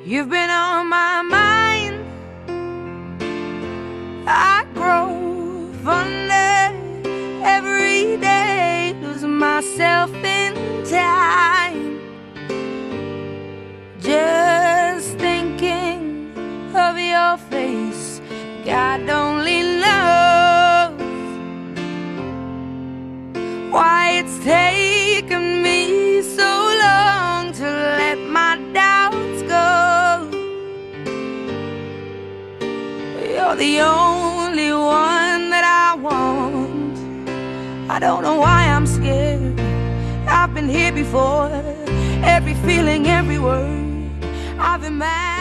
You've been on my mind. I grow fonder every day, lose myself in time. Just thinking of your face, God only knows why it's taken me so long to let my doubts go. You're the only one that I want. I don't know why I'm scared. I've been here before. Every feeling, every word I've imagined.